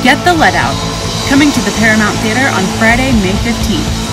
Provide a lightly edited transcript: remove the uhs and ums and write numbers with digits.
Get the Let Out, coming to the Paramount Theater on Friday, May 15th.